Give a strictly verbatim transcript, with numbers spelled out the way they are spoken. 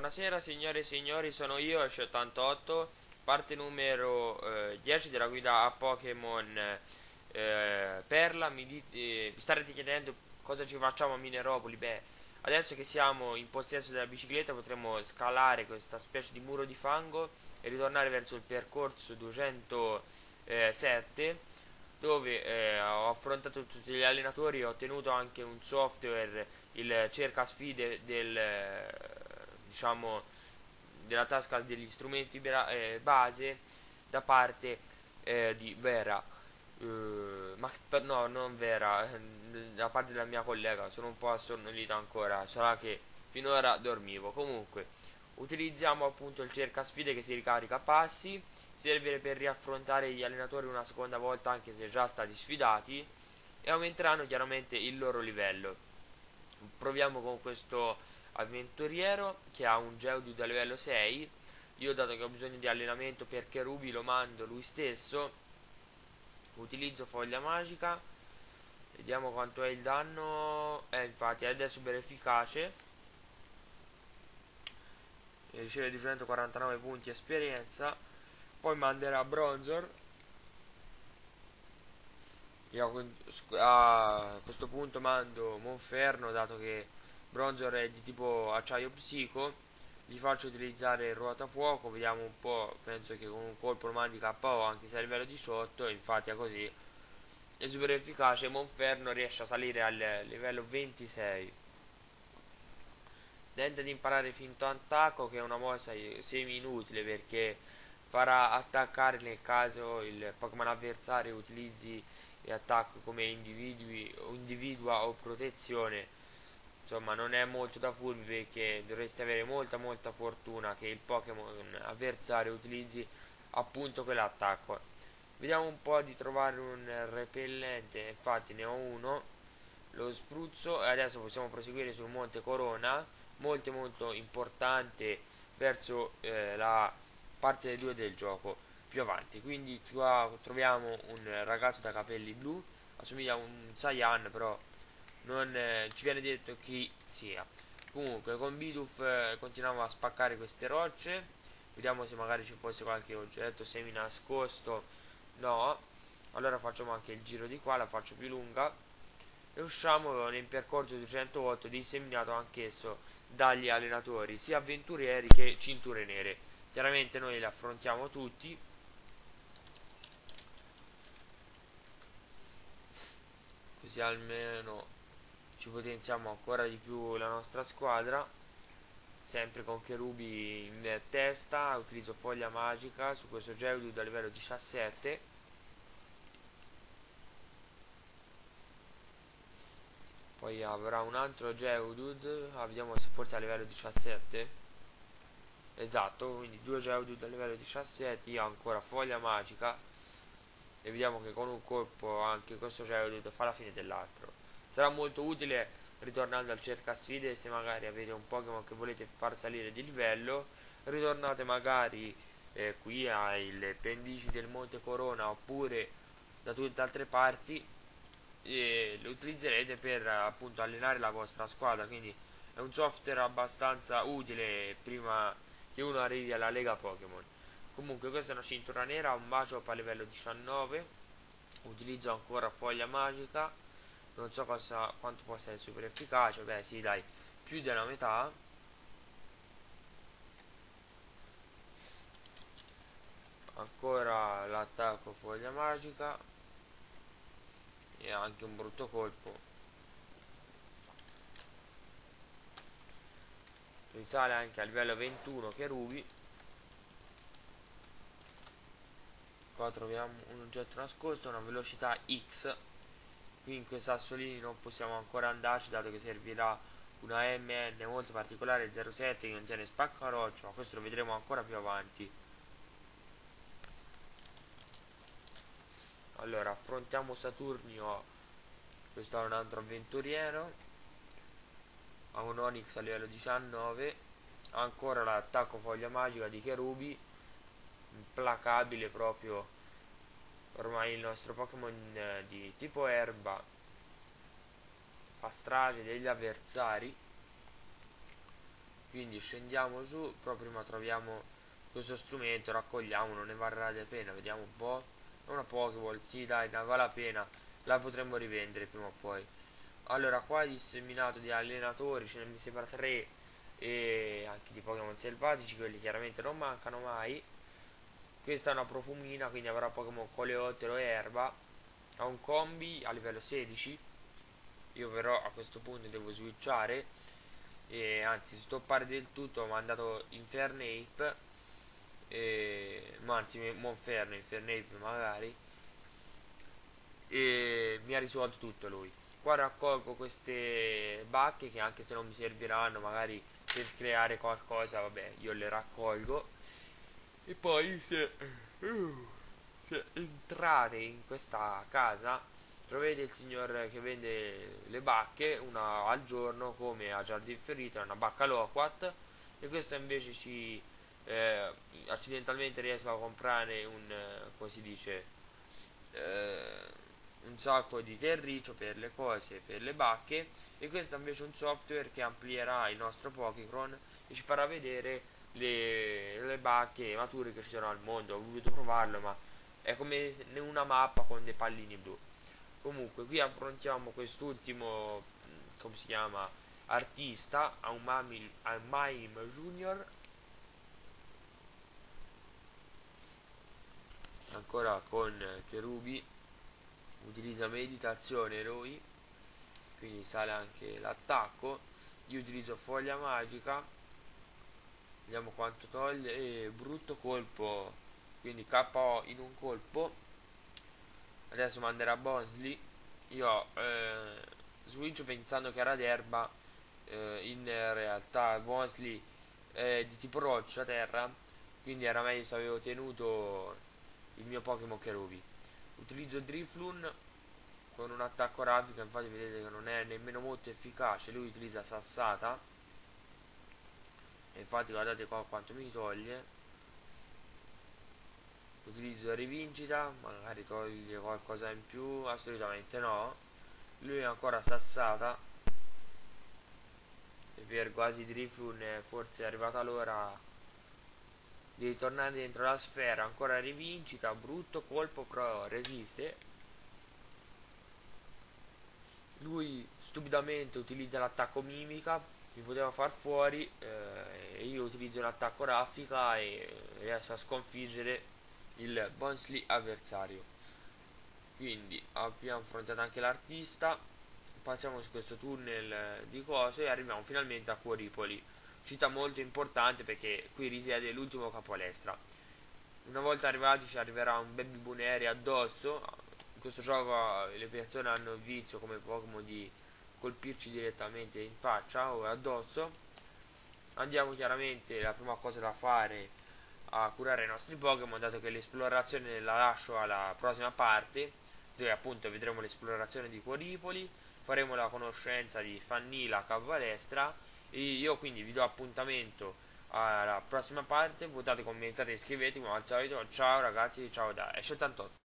Buonasera signore e signori, sono io, Ash ottantotto, parte numero eh, dieci della guida a Pokémon eh, Perla. Mi dite, eh, vi starete chiedendo cosa ci facciamo a Mineropoli? Beh, adesso che siamo in possesso della bicicletta potremo scalare questa specie di muro di fango e ritornare verso il percorso duecentosette, dove eh, ho affrontato tutti gli allenatori e ho ottenuto anche un software, il cerca sfide del eh, diciamo della tasca degli strumenti bra- eh, base da parte eh, di Vera. Eh, ma per, no, non Vera, eh, da parte della mia collega. Sono un po' assonnolito ancora, sarà che finora dormivo. Comunque utilizziamo appunto il cerca sfide che si ricarica a passi, serve per riaffrontare gli allenatori una seconda volta anche se già stati sfidati, e aumenteranno chiaramente il loro livello. Proviamo con questo avventuriero che ha un Geodude a livello sei. Io, dato che ho bisogno di allenamento per Cherubi, lo mando lui stesso. Utilizzo foglia magica, vediamo quanto è il danno. Eh infatti è super efficace, riceve duecentoquarantanove punti esperienza. Poi manderà Bronzor. Io a questo punto mando Monferno, dato che Bronzor è di tipo acciaio psico. Gli faccio utilizzare il ruotafuoco, vediamo un po', penso che con un colpo lo mandi K O anche se è a livello diciotto, infatti è così. È super efficace, Monferno riesce a salire al livello ventisei. Tenta di imparare finto attacco, che è una mossa semi inutile perché farà attaccare nel caso il Pokémon avversario utilizzi attacco come individui o individua o protezione. Insomma, non è molto da furbi perché dovreste avere molta molta fortuna che il Pokémon avversario utilizzi appunto quell'attacco. Vediamo un po' di trovare un repellente, infatti ne ho uno, lo spruzzo, e adesso possiamo proseguire sul Monte Corona, molto molto importante verso eh, la parte due del gioco più avanti. Quindi qua troviamo un ragazzo da capelli blu, assomiglia a un Saiyan, però non eh, ci viene detto chi sia. Comunque con Bidoof eh, continuiamo a spaccare queste rocce, vediamo se magari ci fosse qualche oggetto semi nascosto. No, allora facciamo anche il giro di qua, la faccio più lunga e usciamo nel percorso duecentotto, disseminato anch'esso dagli allenatori sia avventurieri che cinture nere. Chiaramente noi li affrontiamo tutti, così almeno ci potenziamo ancora di più la nostra squadra. Sempre con Cherubi in testa, utilizzo foglia magica su questo Geodude a livello diciassette. Poi avrà un altro Geodude, ah, vediamo se forse a livello diciassette. Esatto, quindi due Geodude a livello diciassette, io ho ancora foglia magica e vediamo che con un colpo anche questo Geodude fa la fine dell'altro. Sarà molto utile ritornando al cerca sfide, se magari avete un Pokémon che volete far salire di livello, ritornate magari eh, qui ai pendici del Monte Corona oppure da tutte altre parti e lo utilizzerete per appunto allenare la vostra squadra. Quindi è un software abbastanza utile prima che uno arrivi alla Lega Pokémon. Comunque questa è una cintura nera, un Machop a livello diciannove, utilizzo ancora foglia magica, non so cosa, quanto possa essere super efficace, beh sì dai, più della metà. Ancora l'attacco foglia magica e anche un brutto colpo. Risale anche a livello ventuno Cherubi. Qua troviamo un oggetto nascosto, una velocità X. Qui in quei sassolini non possiamo ancora andarci, dato che servirà una M N molto particolare zero sette che contiene spaccaroccio, ma questo lo vedremo ancora più avanti. Allora affrontiamo Saturnio, questo è un altro avventuriero, ha un Onix a livello diciannove, ancora l'attacco foglia magica di Cherubi, implacabile proprio. Ormai il nostro Pokémon eh, di tipo erba fa strage degli avversari, Quindi scendiamo su, però prima troviamo questo strumento, raccogliamo, non ne varrà la pena, vediamo un po'. È una Pokéball, sì dai, ne vale la pena, la potremmo rivendere prima o poi. Allora, qua disseminato di allenatori, ce ne mi sembra tre, e anche di Pokémon selvatici, quelli chiaramente non mancano mai. Questa è una profumina, quindi avrà Pokémon coleottero e erba. Ha un combi a livello sedici. Io però a questo punto devo switchare, e anzi stoppare del tutto. Ho mandato Infernape, e, ma anzi Monferno, Infernape magari, e mi ha risolto tutto lui. Qua raccolgo queste bacche che, anche se non mi serviranno magari per creare qualcosa, vabbè, io le raccolgo. E poi se, uh, se entrate in questa casa troverete il signor che vende le bacche, una al giorno come a Giardin Ferrito, è una bacca Loquat. E questa invece ci eh, accidentalmente riesco a comprare un, eh, come si dice, eh, un sacco di terriccio per le cose, per le bacche. E questo invece è un software che amplierà il nostro Pokécron e ci farà vedere le, le bacche mature che ci sono al mondo. Ho voluto provarlo, ma è come una mappa con dei pallini blu. Comunque qui affrontiamo quest'ultimo, come si chiama, artista, a un Mime, a un Mime Junior, ancora con Cherubi. Utilizza meditazione lui, quindi sale anche l'attacco. Io utilizzo foglia magica, vediamo quanto toglie. E brutto colpo, quindi K O in un colpo. Adesso manderà Bosley. Io eh, switch pensando che era d'erba, eh, in realtà Bosley è di tipo roccia terra, quindi era meglio se avevo tenuto il mio Pokémon Cherubi. Utilizzo Drifloon con un attacco raffica, infatti vedete che non è nemmeno molto efficace. Lui utilizza sassata, e infatti guardate qua quanto mi toglie. Utilizzo rivincita, magari toglie qualcosa in più, assolutamente no. Lui è ancora sassata, e per quasi Drifloon forse è arrivata l'ora di ritornare dentro la sfera. Ancora rivincita, brutto colpo però resiste. Lui stupidamente utilizza l'attacco mimica, mi poteva far fuori, eh, e io utilizzo l'attacco raffica e riesco a sconfiggere il Bonsley avversario. Quindi abbiamo affrontato anche l'artista. Passiamo su questo tunnel di cose e arriviamo finalmente a Cuoripoli, città molto importante perché qui risiede l'ultimo capolestra. Una volta arrivati ci arriverà un Baby Buneri addosso. In questo gioco le persone hanno il vizio come Pokémon di colpirci direttamente in faccia o addosso. Andiamo chiaramente, la prima cosa da fare, a curare i nostri Pokémon, dato che l'esplorazione la lascio alla prossima parte, dove appunto vedremo l'esplorazione di Cuoripoli, faremo la conoscenza di Fannila Cavalestra. E io quindi vi do appuntamento alla prossima parte. Votate, commentate e iscrivetevi, ma al solito ciao ragazzi, ciao da Ash ottantotto.